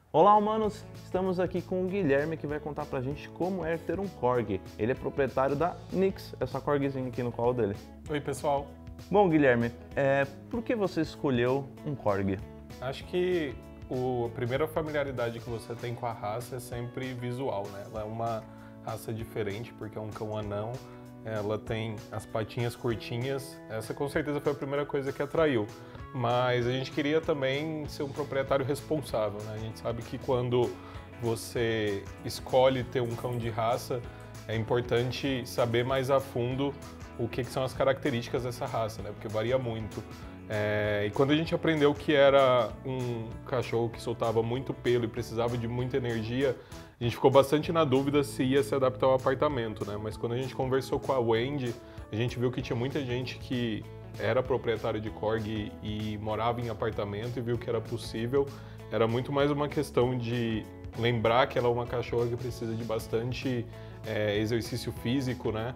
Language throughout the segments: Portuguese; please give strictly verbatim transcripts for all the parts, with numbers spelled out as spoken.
Olá, humanos! Estamos aqui com o Guilherme, que vai contar pra gente como é ter um Corgi. Ele é proprietário da Nix, essa Corgizinha aqui no colo dele. Oi, pessoal. Bom, Guilherme, é, por que você escolheu um Corgi? Acho que o, a primeira familiaridade que você tem com a raça é sempre visual, né? Ela é uma raça diferente, porque é um cão anão, ela tem as patinhas curtinhas, essa com certeza foi a primeira coisa que atraiu. Mas a gente queria também ser um proprietário responsável, né? A gente sabe que quando você escolhe ter um cão de raça, é importante saber mais a fundo o que, que são as características dessa raça, né? Porque varia muito. É, e quando a gente aprendeu que era um cachorro que soltava muito pelo e precisava de muita energia, a gente ficou bastante na dúvida se ia se adaptar ao apartamento, né? Mas quando a gente conversou com a Wendy, a gente viu que tinha muita gente que era proprietário de Corgi e morava em apartamento e viu que era possível. Era muito mais uma questão de lembrar que ela é uma cachorra que precisa de bastante é, exercício físico, né?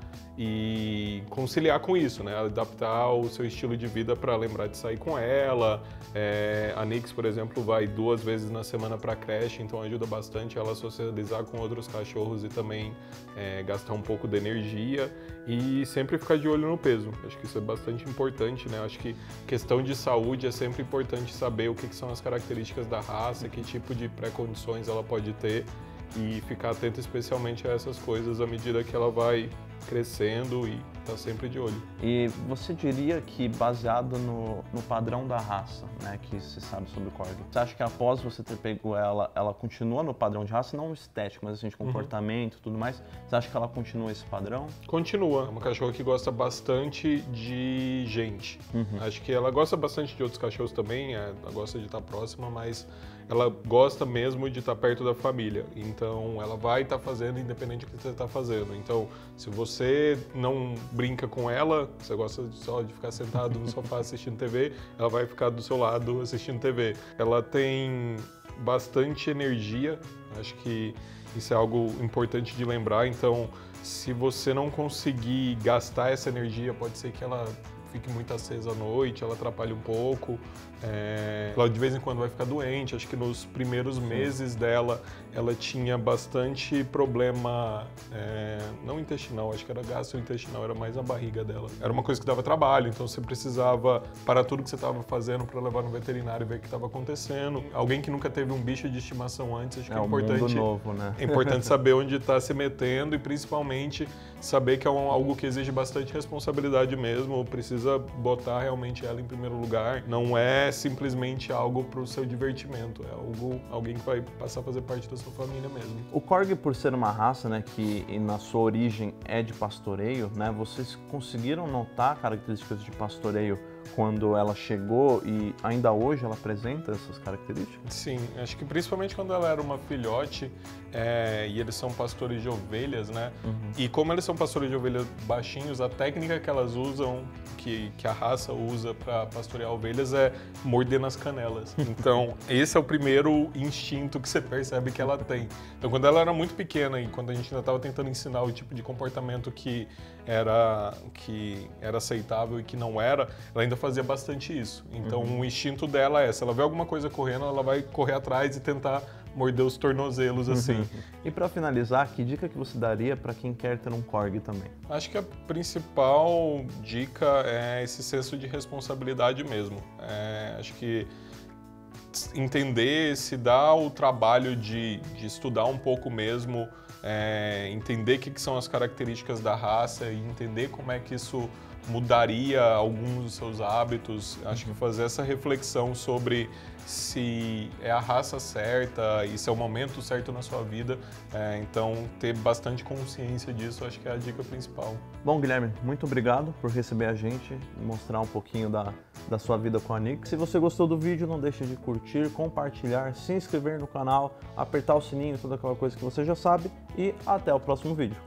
E conciliar com isso, né? Adaptar o seu estilo de vida para lembrar de sair com ela. É, a Nix, por exemplo, vai duas vezes na semana para a creche, então ajuda bastante ela a socializar com outros cachorros e também é, gastar um pouco de energia e sempre ficar de olho no peso. Acho que isso é bastante importante, né? Acho que questão de saúde é sempre importante saber o que, que são as características da raça, que tipo de pré-condições ela pode ter e ficar atento especialmente a essas coisas à medida que ela vai crescendo e tá sempre de olho. E você diria que baseado no, no padrão da raça, né, que você sabe sobre o Corgi, você acha que após você ter pego ela, ela continua no padrão de raça, não estético, mas assim, de comportamento e tudo mais, você acha que ela continua esse padrão? Continua, é uma cachorra que gosta bastante de gente. Uhum. Acho que ela gosta bastante de outros cachorros também, ela gosta de estar próxima, mas ela gosta mesmo de estar perto da família. Então ela vai estar fazendo independente do que você está fazendo. Então se você não brinca com ela, você gosta só de ficar sentado no sofá assistindo T V, ela vai ficar do seu lado assistindo T V. Ela tem bastante energia, acho que isso é algo importante de lembrar. Então se você não conseguir gastar essa energia, pode ser que ela fique muito acesa à noite, ela atrapalha um pouco, é... ela de vez em quando vai ficar doente. Acho que nos primeiros meses dela, ela tinha bastante problema, é... não intestinal, acho que era gastrointestinal, era mais a barriga dela. Era uma coisa que dava trabalho, então você precisava parar tudo que você estava fazendo para levar no veterinário e ver o que estava acontecendo. Alguém que nunca teve um bicho de estimação antes, acho que é, é importante, mundo novo, né? É importante saber onde está se metendo e principalmente saber que é um, algo que exige bastante responsabilidade mesmo, precisa botar realmente ela em primeiro lugar. Não é simplesmente algo para o seu divertimento, é algo, alguém que vai passar a fazer parte da sua família mesmo. O Corgi, por ser uma raça, né, que na sua origem é de pastoreio, né, vocês conseguiram notar características de pastoreio quando ela chegou e ainda hoje ela apresenta essas características? Sim, acho que principalmente quando ela era uma filhote, é, e eles são pastores de ovelhas, né? Uhum. E como eles são pastores de ovelhas baixinhos, a técnica que elas usam, que, que a raça usa para pastorear ovelhas é morder nas canelas. Então, esse é o primeiro instinto que você percebe que ela tem. Então, quando ela era muito pequena e quando a gente ainda estava tentando ensinar o tipo de comportamento que era, que era aceitável e que não era, ela ainda fazia bastante isso. Então, uhum. O instinto dela é, se ela vê alguma coisa correndo, ela vai correr atrás e tentar morder os tornozelos, assim. Uhum. E para finalizar, que dica que você daria para quem quer ter um Corgi também? Acho que a principal dica é esse senso de responsabilidade mesmo. É, acho que entender, se dar o trabalho de, de estudar um pouco mesmo, é, entender o que, que são as características da raça e entender como é que isso mudaria alguns dos seus hábitos. Acho que fazer essa reflexão sobre se é a raça certa e se é o momento certo na sua vida, é, então ter bastante consciência disso, acho que é a dica principal. Bom, Guilherme, muito obrigado por receber a gente e mostrar um pouquinho da, da sua vida com a Nix. Se você gostou do vídeo, não deixe de curtir, compartilhar, se inscrever no canal, apertar o sininho, toda aquela coisa que você já sabe, e até o próximo vídeo.